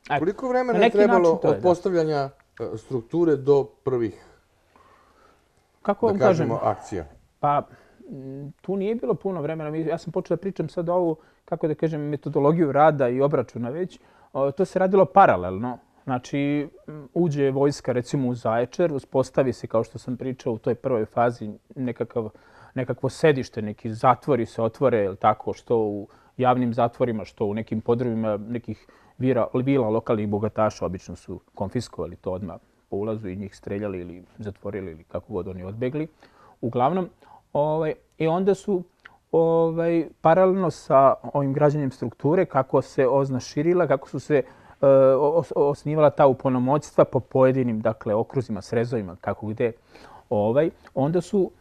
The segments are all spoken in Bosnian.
Koliko vremena je trebalo od postavljanja strukture do prvih, da kažemo, akcija? Pa, tu nije bilo puno vremena. Ja sam počeo da pričam sad ovu, kako da kažem, metodologiju rada i obračuna već. To se radilo paralelno. Znači, uđe vojska recimo u Zaječar, uspostavi se, kao što sam pričao, u toj prvoj fazi nekakvo sedište, neki zatvori se otvore, tako, što u javnim zatvorima, što u nekim podrumima nekih vila lokalnih bogataša. Obično su konfiskovali to odmah po ulazu i njih streljali ili zatvorili ili kako god oni odbegli. Uglavnom, i onda su paralelno sa ovim građenjem strukture, kako se OZNA širila, kako su se osnivala ta upomoćstva po pojedinim, dakle, okruzima, srezovima, kako gde, onda su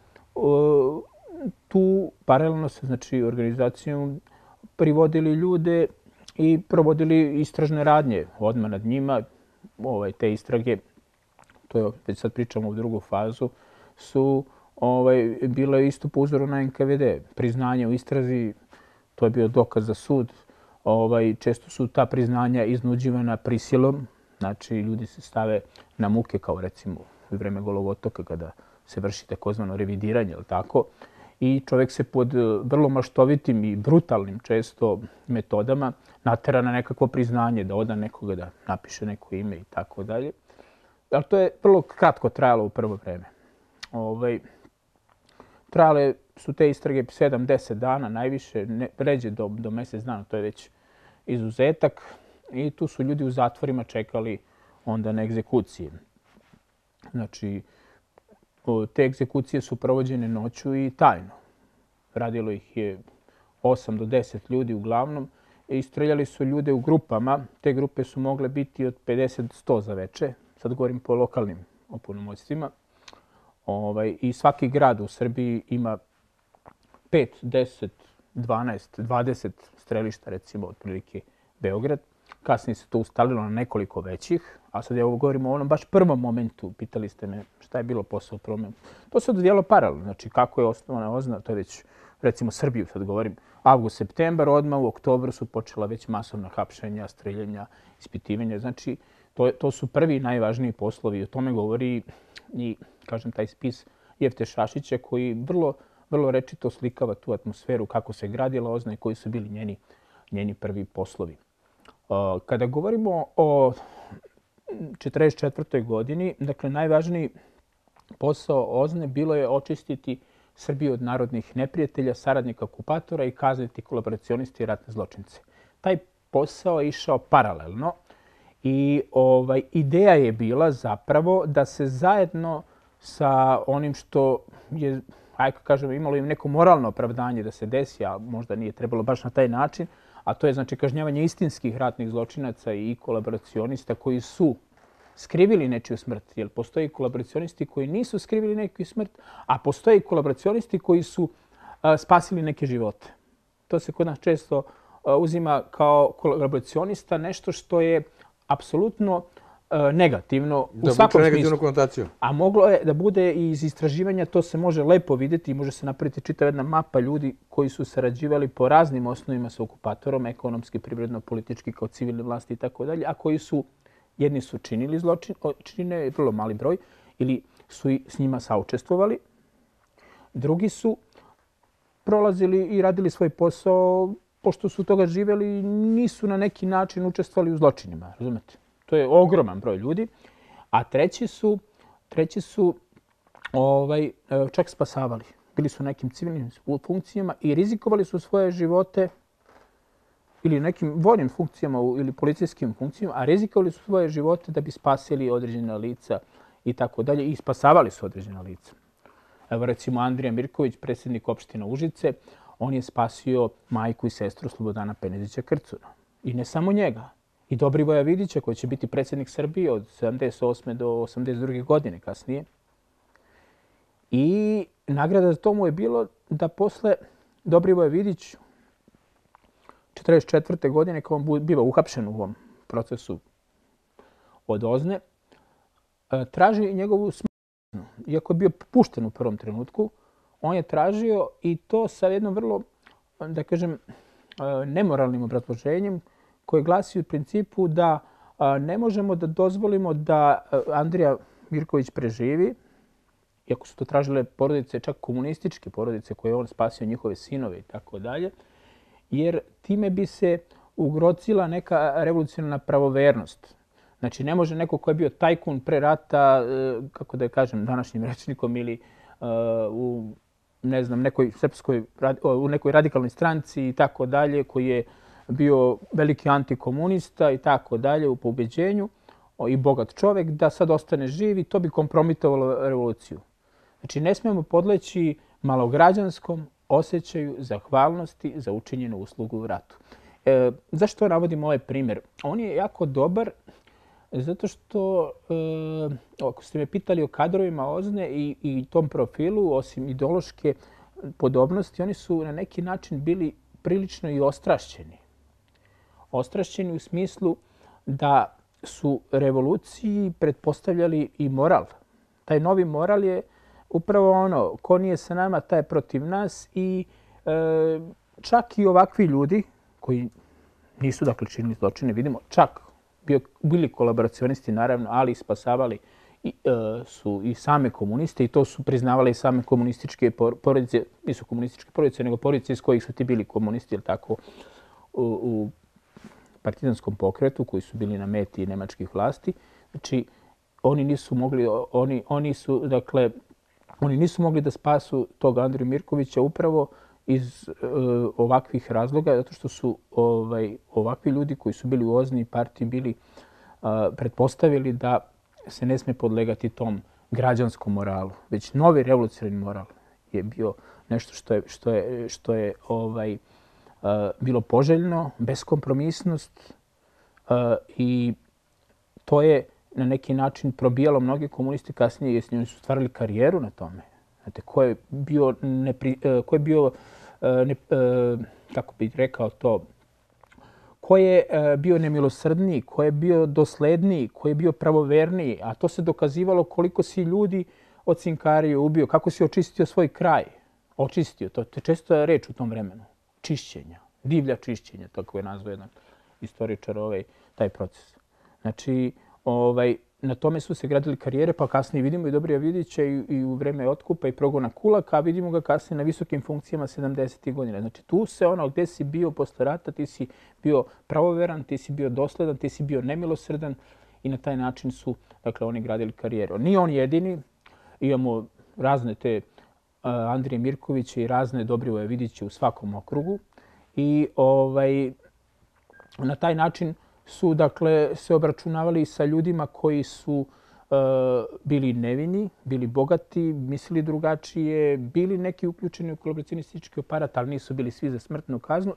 tu paralelno sa, znači, organizacijom privodili ljude i provodili istražne radnje odmah nad njima. Te istrage, to je, već sad pričamo u drugu fazu, su bilo je isto po uzoru na NKVD. Priznanje u istrazi, to je bio dokaz za sud. Često su ta priznanja iznuđivana prisilom. Znači, ljudi se stave na muke, kao recimo u vreme Golog otoka, kada se vrši takozvano revidiranje, ili tako. I čovjek se pod vrlo maštovitim i brutalnim često metodama natera na nekakvo priznanje, da oda nekoga, da napiše neko ime i tako dalje. Ali to je vrlo kratko trajalo u prvo vreme. Trajale su te istrage 7-10 dana, najviše, ređe do mjesec dana, to je već izuzetak. I tu su ljudi u zatvorima čekali onda na egzekucije. Znači, te egzekucije su provođene noću i tajno. Radilo ih je 8 do 10 ljudi uglavnom i streljali su ljude u grupama. Te grupe su mogle biti od 50 do 100 za veče. Sad govorim po lokalnim opunomoćstvima. I svaki grad u Srbiji ima 5, 10, 12, 20 strelišta, recimo, otprilike Beograd. Kasnije se to ustalilo na nekoliko većih, a sad ja ovo govorim o onom baš prvom momentu. Pitali ste me šta je bilo posao u prvom momentu. To se odvijalo paralelno. Znači, kako je osnovana OZNA, to je već, recimo, Srbiju, sad govorim, avgust, septembar, odmah u oktobru su počela već masovna hapšenja, streljanja, ispitivanja. Znači, to su prvi najvažniji poslovi. O tome govori i, kažem, taj spis Jefte Šašića, koji vrlo rečito slikava tu atmosferu, kako se gradila OZNA i koji su bili njeni prvi poslovi. Kada govorimo o 1944. godini, dakle, najvažniji posao OZNE bilo je očistiti Srbiju od narodnih neprijatelja, saradnika okupatora i kazniti kolaboracionisti i ratne zločince. Taj posao je išao paralelno i ideja je bila zapravo da se zajedno sa onim što je, ajde kažemo, imalo im neko moralno opravdanje da se desi, a možda nije trebalo baš na taj način, a to je, znači, kažnjavanje istinskih ratnih zločinaca i kolaboracionista koji su skrivili nečiju smrt. Jer postoje kolaboracionisti koji nisu skrivili nečiju smrt, a postoje kolaboracionisti koji su spasili neke živote. To se kod nas često uzima kao kolaboracionista nešto što je apsolutno negativno u svakom smislu. A moglo je da bude i iz istraživanja, to se može lepo vidjeti i može se napraviti čitava jedna mapa ljudi koji su sarađivali po raznim osnovima sa okupatorom, ekonomski, privredno, politički, kao civilne vlasti i tako dalje, a koji su, jedni su činili zločin, čine vrlo mali broj, ili su s njima saučestvovali, drugi su prolazili i radili svoj posao, pošto su toga živeli, nisu na neki način učestvovali u zločinima, razumete? To je ogroman broj ljudi. A treći su čak spasavali. Bili su nekim civilnim funkcijama i rizikovali su svoje živote ili nekim vojnim funkcijama ili policijskim funkcijama, a rizikovali su svoje živote da bi spasili određena lica i tako dalje i spasavali su određena lica. Evo, recimo, Andrija Mirković, predsjednik opštine Užice, on je spasio majku i sestru Slobodana Penezića Krcuna. I ne samo njega. I Dobrivoja Vidića, koji će biti predsjednik Srbije od 78. do 82. godine kasnije. I nagrada za to mu je bilo da posle Dobrivoja Vidić 1944. godine, kao on biva uhapšen u ovom procesu od OZNE, traži njegovu smrt. Iako je bio pušten u prvom trenutku, on je tražio i to sa jednom vrlo, da kažem, nemoralnim obrazloženjem koje glasi u principu da ne možemo da dozvolimo da Andrija Mirković preživi, iako su to tražile porodice, čak komunističke porodice koje je on spasio, njihove sinove i tako dalje, jer time bi se ugrozila neka revolucionarna pravovernost. Znači, ne može neko ko je bio tajkun pre rata, kako da je kažem današnjim rečnikom, ili u ne znam, u nekoj radikalnoj stranci i tako dalje, koji je bio veliki antikomunista i tako dalje u pobeđenju i bogat čovjek, da sad ostane živ i to bi kompromitovalo revoluciju. Znači, ne smijemo podleći malograđanskom osjećaju zahvalnosti za učinjenu uslugu u ratu. Zašto navodim ovaj primjer? On je jako dobar zato što, ako ste me pitali o kadrovima OZNE i tom profilu, osim ideološke podobnosti, oni su na neki način bili prilično i ostrašćeni. Ostrašćeni u smislu da su revoluciji pretpostavljali i moral. Taj novi moral je upravo ono, ko nije sa nama, taj je protiv nas i čak i ovakvi ljudi koji nisu dakle činili zločine, vidimo, čak bili kolaboracionisti naravno, ali spasavali su i same komuniste i to su priznavali i same komunističke porodice, nisu komunističke porodice, nego porodice iz kojih su ti bili komunisti, ili tako, u partizanskom pokretu koji su bili na meti nemačkih vlasti. Znači, oni nisu mogli da spasu tog Andriju Mirkovića upravo iz ovakvih razloga, zato što su ovakvi ljudi koji su bili u OZNI partiji bili pretpostavili da se ne smije podlegati tom građanskom moralu, već novi revolucionarni moral je bio nešto što je bilo poželjno, beskompromisnost i to je na neki način probijalo mnoge komunisti kasnije, jer oni su stvarali karijeru na tome. Znate, ko je bio, kako bih rekao to, ko je bio nemilosrdniji, ko je bio dosledniji, ko je bio pravoverniji, a to se dokazivalo koliko si ljudi od Cinkarije ubio, kako si očistio svoj kraj. Očistio, to je često reč u tom vremenu. Čišćenja, divlja čišćenja, tako je nazvao jedan istoričar taj proces. Znači, na tome su se gradili karijere, pa kasnije vidimo i Dobrija Vidića i u vreme otkupa i progona Kulaka, a vidimo ga kasnije na visokim funkcijama 70. godina. Znači, tu se gdje si bio posle rata, ti si bio pravoveran, ti si bio dosledan, ti si bio nemilosrdan i na taj način su, dakle, oni gradili karijeru. Nije on jedini, imamo razne te Andrije Mirkovića i razne Dobrivoje Vidiće u svakom okrugu i na taj način su, dakle, se obračunavali sa ljudima koji su bili nevini, bili bogati, mislili drugačije, bili neki uključeni u kolaboracionistički aparat, ali nisu bili svi za smrtnu kaznu,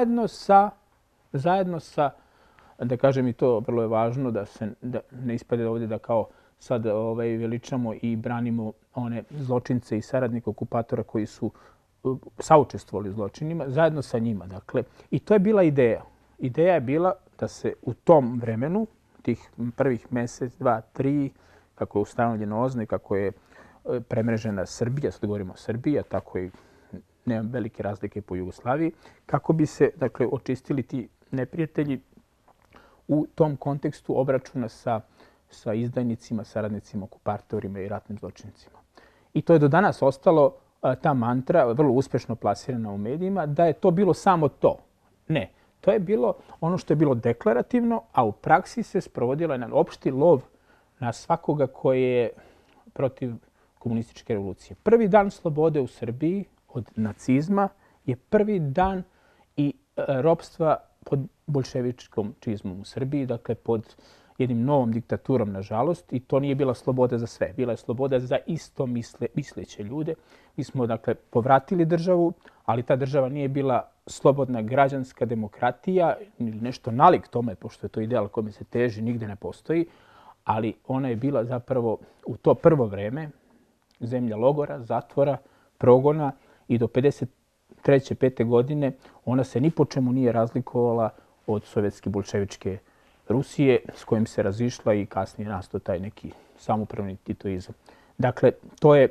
zajedno sa, da kažem i to, vrlo je važno da ne ispade ovdje da kao sad veličamo i branimo one zločince i saradnike okupatora koji su saučestvovali u zločinima, zajedno sa njima. Dakle, i to je bila ideja. Ideja je bila da se u tom vremenu, tih prvih mjesec, 2, 3, kako je ustanovljeno OZNA i kako je premrežena Srbija, sad govorimo o Srbiji, a tako i nema velike razlike po Jugoslaviji, kako bi se, dakle, očistili ti neprijatelji u tom kontekstu obračuna sa izdajnicima, saradnicima, okupatorima i ratnim zločincima. I to je do danas ostalo, ta mantra, vrlo uspješno plasirana u medijima, da je to bilo samo to. Ne. To je bilo ono što je bilo deklarativno, a u praksi se sprovodila jedan opšti lov na svakoga koji je protiv komunističke revolucije. Prvi dan slobode u Srbiji od nacizma je prvi dan i ropstva pod boljševičkom čizmom u Srbiji, dakle pod jednim novom diktaturom, nažalost, i to nije bila sloboda za sve. Bila je sloboda za isto misleće ljude. Mi smo, dakle, povratili državu, ali ta država nije bila slobodna građanska demokratija ili nešto nalik tome, pošto je to ideal kome se teži, nigde ne postoji, ali ona je bila zapravo u to prvo vreme zemlja logora, zatvora, progona i do 53. 5. godine ona se ni po čemu nije razlikovala od sovjetske bolševičke Rusije s kojim se razišla i kasnije nastao taj neki samoupravni titoizam. Dakle, to je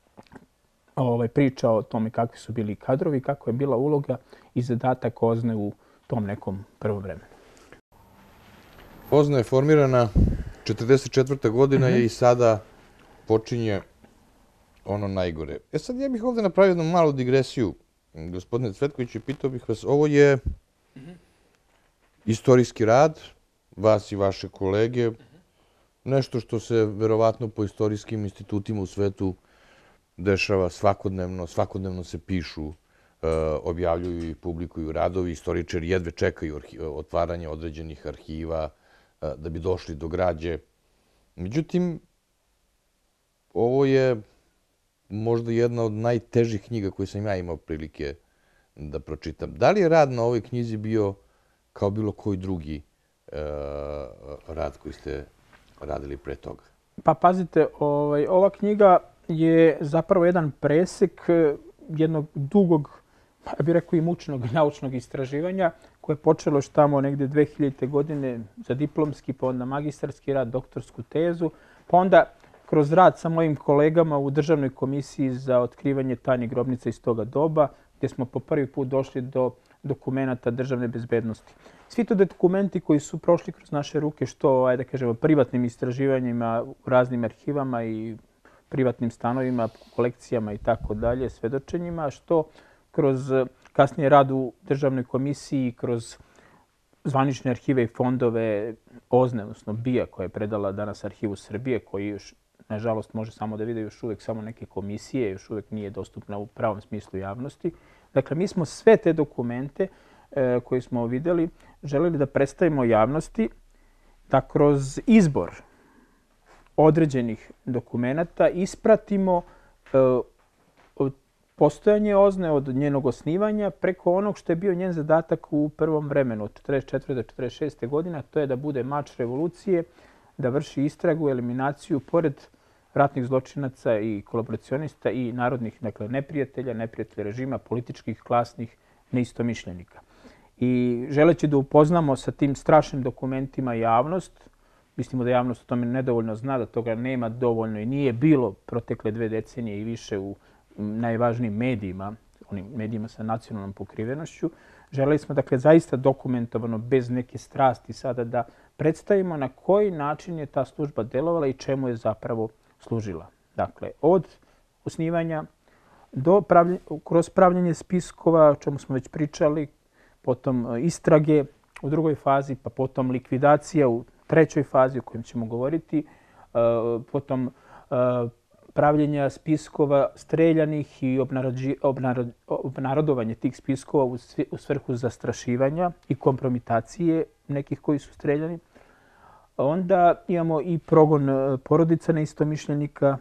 priča o tome kakvi su bili kadrovi, kako je bila uloga i zadatak OZNE u tom nekom prvom vremenu. OZNA je formirana 1944. godina i sada počinje ono najgore. Sad ja bih ovdje napravio jednu malu digresiju. Gospodine Cvetkoviću, pitao bih vas, ovo je istorijski rad, vas i vaše kolege, nešto što se verovatno po istorijskim institutima u svetu dešava svakodnevno, svakodnevno se pišu, objavljuju i publikuju radovi, istoričari jedve čekaju otvaranje određenih arhiva da bi došli do građe. Međutim, ovo je možda jedna od najtežih knjiga koje sam ja imao prilike da pročitam. Da li je rad na ovoj knjizi bio kao bilo koji drugi rad koji ste radili pre toga? Pa pazite, ova knjiga je zapravo jedan presek jednog dugog, ja bih rekao i mučnog naučnog istraživanja koje je počelo još tamo negdje 2000. godine za diplomski, pa onda magistarski rad, doktorsku tezu, pa onda kroz rad sa mojim kolegama u Državnoj komisiji za otkrivanje tajnih grobnica iz toga doba, gdje smo po prvi put došli do dokumenata državne bezbednosti. Svi to dokumenti koji su prošli kroz naše ruke, što, ajde kažemo, privatnim istraživanjima u raznim arhivama i privatnim stanovima, kolekcijama i tako dalje, svedočenjima, što kroz kasnije rad u Državnoj komisiji, kroz zvanične arhive i fondove OZNE, odnosno BIA, koja je predala danas Arhivu Srbije, koji još, nažalost, može samo da vide još uvijek samo neke komisije, još uvijek nije dostupna u pravom smislu javnosti. Dakle, mi smo sve te dokumente koje smo vidjeli želeli da predstavimo javnosti, da kroz izbor određenih dokumenata ispratimo postojanje OZNE od njenog osnivanja preko onog što je bio njen zadatak u prvom vremenu od 1944. do 1946. godine, to je da bude mač revolucije, da vrši istragu, eliminaciju, pored ratnih zločinaca i kolaboracionista i narodnih neprijatelja režima, političkih, klasnih, neistomišljenika. I želeći da upoznamo sa tim strašnim dokumentima javnost, mislimo da javnost o tome nedovoljno zna, da toga nema dovoljno i nije bilo protekle 2 decenije i više u najvažnijim medijima, onim medijima sa nacionalnom pokrivenošću. Želeli smo, dakle, zaista dokumentovano, bez neke strasti sada da predstavimo na koji način je ta služba delovala i čemu je zapravo služila. Dakle, od osnivanja do kroz pravljenje spiskova, o čemu smo već pričali, potom istrage u drugoj fazi, pa potom likvidacija u trećoj fazi o kojem ćemo govoriti, potom pravljenja spiskova streljanih i obnarodovanje tih spiskova u svrhu zastrašivanja i kompromitacije nekih koji su streljani. Onda imamo i progon porodica neistomišljenika,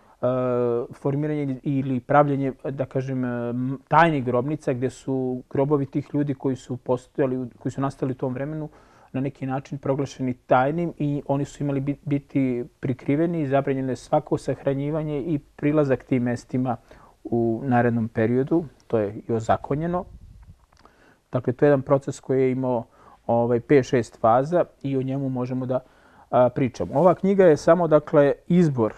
formiranje ili pravljenje, da kažem, tajnih grobnica gdje su grobovi tih ljudi koji su nastali u tom vremenu na neki način proglašeni tajnim i oni su imali biti prikriveni i zabranjeno je svako sahranjivanje i prilazak tim mestima u narednom periodu. To je i ozakonjeno. Dakle, to je jedan proces koji je imao 5-6 faza i o njemu možemo da pričamo. Ova knjiga je samo, dakle, izbor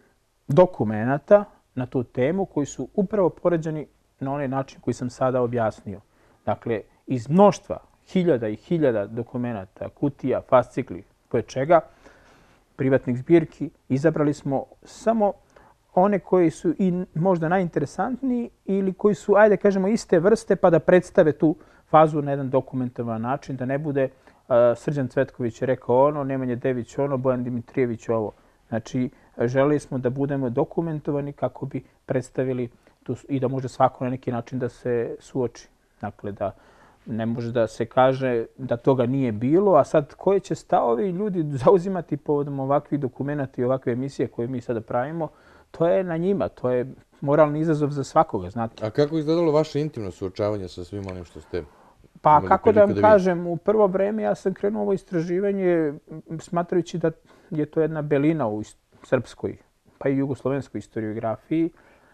dokumenata na tu temu koji su upravo poređeni na onaj način koji sam sada objasnio. Dakle, iz mnoštva, hiljada i hiljada dokumenata, kutija, fascikli, koje čega, privatnih zbirki, izabrali smo samo one koji su i možda najinteresantniji ili koji su, ajde kažemo, iste vrste pa da predstave tu fazu na jedan dokumentavan način, da ne bude Srđan Cvetković je rekao ono, Nemanja Dević ono, Bojan Dimitrijević ovo. Znači, želeli smo da budemo dokumentovani kako bi predstavili i da može svako na neki način da se suoči. Dakle, da ne može da se kaže da toga nije bilo, a sad koje će stavovi ljudi zauzimati povodom ovakvih dokumenta i ovakve emisije koje mi sada pravimo, to je na njima, to je moralni izazov za svakoga, znate. A kako je izgledalo vaše intimno suočavanje sa svim onim što ste... Pa kako da vam kažem, u prvo vreme ja sam krenuo ovo istraživanje smatrajući da je to jedna belina u srpskoj, pa i jugoslovenskoj historiografiji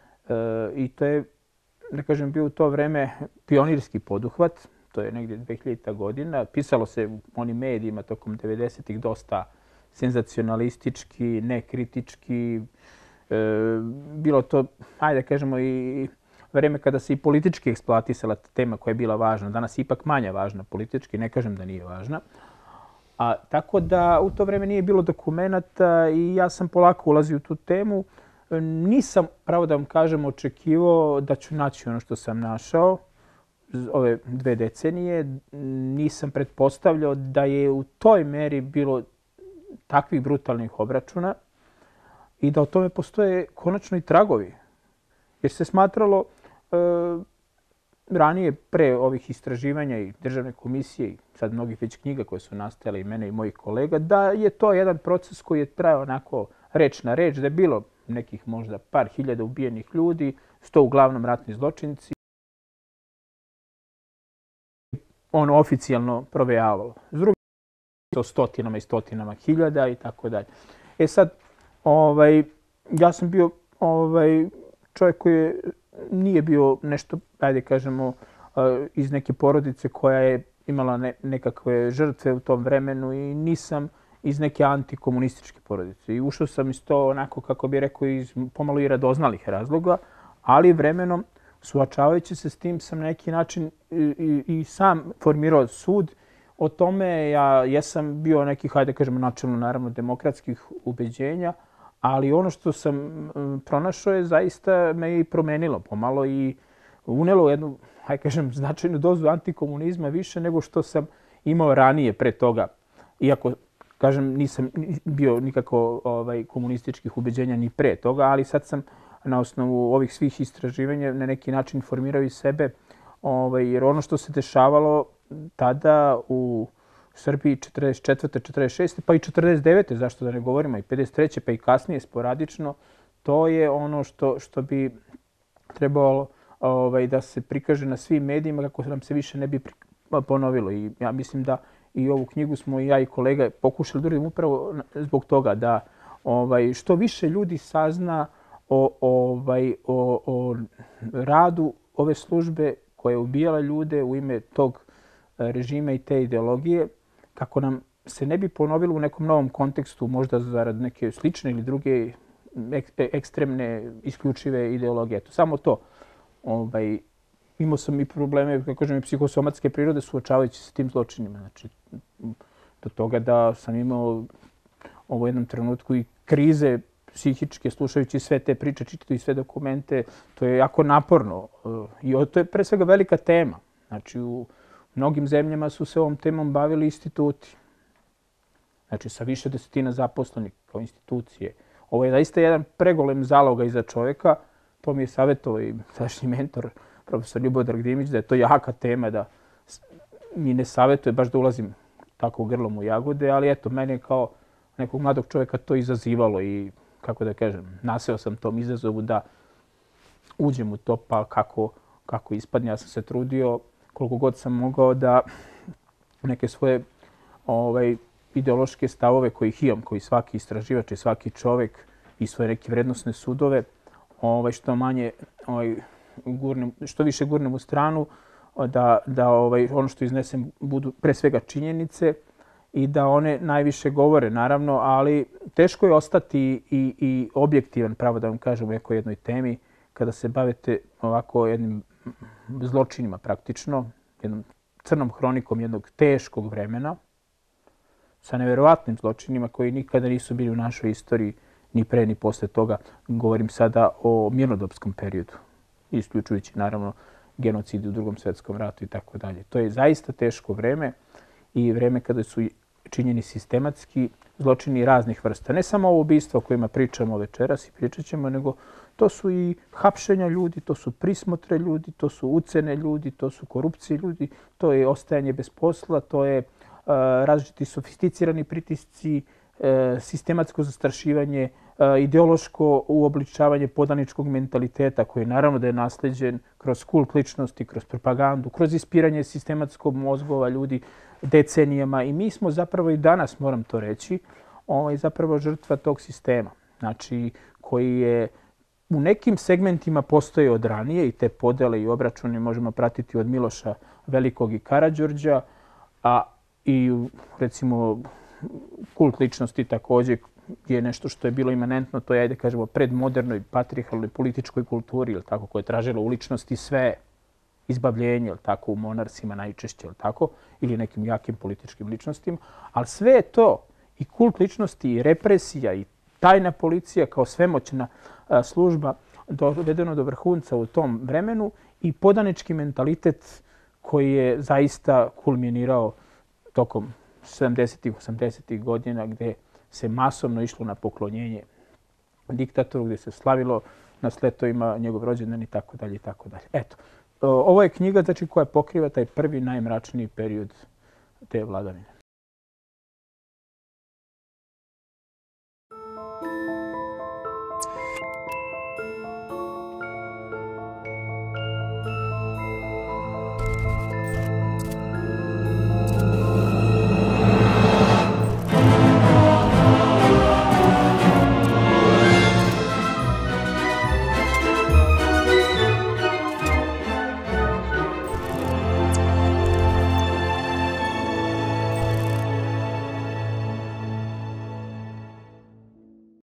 i to je, da kažem, bio u to vreme pionirski poduhvat, to je negdje 2000. godina. Pisalo se u onim medijima tokom 90-ih dosta senzacionalistički, nekritički. Bilo to, ajde kažemo, i vreme kada se i politički eksploatisala tema koja je bila važna. Danas je ipak manje važna politički, ne kažem da nije važna. Tako da u to vreme nije bilo dokumenata i ja sam polako ulazio u tu temu. Nisam, pravo da vam kažem, očekivao da ću naći ono što sam našao ove 2 decenije. Nisam pretpostavljao da je u toj meri bilo takvih brutalnih obračuna i da o tome postoje konačno i tragovi. Jer se smatralo ranije, pre ovih istraživanja i državne komisije i sad mnogih već knjiga koje su nastajale i mene i mojih kolega, da je to jedan proces koji je trajao onako reč na reč, da je bilo nekih možda par hiljada ubijenih ljudi, 100 uglavnom ratni zločinci. Ono oficijalno provejavalo. S druge o stotinama i stotinama hiljada i tako dalje. Sad, ja sam bio čovjek koji nije bio nešto, ajde kažemo, iz neke porodice koja je imala nekakve žrtve u tom vremenu i nisam iz neke antikomunističke porodice. I ušao sam iz to onako, kako bih rekao, iz pomalo i radoznalih razloga, ali vremenom, suočavajući se s tim, sam na neki način i sam formirao sud o tome. Ja jesam bio nekih, hajde kažemo, načelno naravno demokratskih ubeđenja, ali ono što sam pronašao je zaista me i promenilo pomalo i unelo jednu, hajde kažem, značajnu dozu antikomunizma više nego što sam imao ranije pre toga. Iako, kažem, nisam bio nikako komunističkih ubeđenja ni pre toga, ali sad sam na osnovu ovih svih istraživanja na neki način formirao i sebe, jer ono što se dešavalo tada u Srbiji 44. 46. pa i 49. zašto da ne govorimo, i 53. pa i kasnije sporadično, to je ono što bi trebalo da se prikaže na svim medijima kako nam se više ne bi ponovilo. I ja mislim da i ovu knjigu smo i ja i kolega pokušali da uradimo upravo zbog toga da što više ljudi sazna o radu ove službe koja je ubijala ljude u ime tog režima i te ideologije, kako nam se ne bi ponovilo u nekom novom kontekstu, možda zarad neke slične ili druge ekstremne, isključive ideologije. Eto, samo to. Imao sam i probleme, kako kažem, i psihosomatske prirode suočavajući se s tim zločinima. Znači, do toga da sam imao u jednom trenutku i krize psihičke, slušajući sve te priče, čitati sve dokumente. To je jako naporno. I to je pre svega velika tema. Znači, u mnogim zemljama su se ovom temom bavili instituti. Znači, sa više desetina zaposlenih kao institucije. Ovo je zaista jedan pregolem zaloga iza čovjeka. To mi je savjetovao i sadašnji mentor, profesor Ljubodar Dimić, da je to jaka tema, da mi ne savjetuje baš da ulazim tako grlom u jagode, ali eto, mene kao nekog mladog čovjeka to izazivalo i, kako da kažem, naseo sam tom izazovu da uđem u to, pa kako ispadne. Ja sam se trudio koliko god sam mogao da neke svoje ideološke stavove kojih imam, koji svaki istraživač i svaki čovjek i svoje neke vrednosne sudove, što manje što više gurnem u stranu, da ono što iznesem budu pre svega činjenice i da one najviše govore, naravno, ali teško je ostati i objektivan, pravo da vam kažem, u nekoj jednoj temi, kada se bavite ovako jednim zločinima praktično, jednom crnom hronikom jednog teškog vremena, sa neverovatnim zločinima koji nikada nisu bili u našoj istoriji, ni pre ni posle toga. Govorim sada o mirnodopskom periodu, isključujući naravno genocid u Drugom svjetskom ratu i tako dalje. To je zaista teško vreme i vreme kada su činjeni sistematski zločini raznih vrsta. Ne samo ovo ubistvo o kojima pričamo večeras i pričat ćemo, nego to su i hapšenja ljudi, to su prismotre ljudi, to su ucene ljudi, to su korupcije ljudi, to je ostajanje bez posla, to je različiti sofisticirani pritisci, sistematsko zastrašivanje, ideološko uobličavanje podaničkog mentaliteta koji naravno da je nasleđen kroz kult ličnosti, kroz propagandu, kroz ispiranje sistematskog mozgova ljudi decenijama. I mi smo zapravo i danas, moram to reći, zapravo žrtva tog sistema. Znači, koji je u nekim segmentima postoje od ranije i te podele i obračune možemo pratiti od Miloša Velikog i Karađorđa, a i recimo kult ličnosti također je nešto što je bilo imanentno, to je, ajde kažemo, predmodernoj patrijarhalnoj političkoj kulturi, ili tako, koja je tražila u ličnosti sve izbavljenje, tako, u monarsima najčešće, tako, ili nekim jakim političkim ličnostima. Ali sve je to, i kult ličnosti, i represija, i tajna policija kao svemoćna služba, dovedeno do vrhunca u tom vremenu, i podanički mentalitet koji je zaista kulminirao tokom 70. 80. godina, gde se masovno išlo na poklonjenje diktatoru, gde se slavilo na sletovima njegov rođendan i tako dalje i tako dalje. Eto, ovo je knjiga, znači, koja pokriva taj prvi najmračniji period te vladavine.